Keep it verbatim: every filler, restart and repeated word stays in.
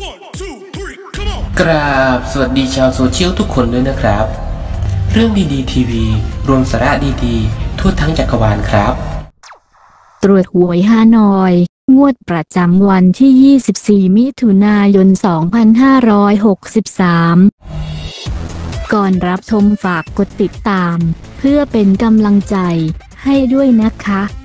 กราบสวัสดีชาวโซเชียลทุกคนด้วยนะครับเรื่องดีๆทีวีรวมสาระดีๆทั่วทั้งจักรวาลครับตรวจหวยฮานอยงวดประจำวันที่ยี่สิบสี่มิถุนายนสองพันห้าร้อยหกสิบสามก่อนรับชมฝากกดติดตามเพื่อเป็นกำลังใจให้ด้วยนะคะ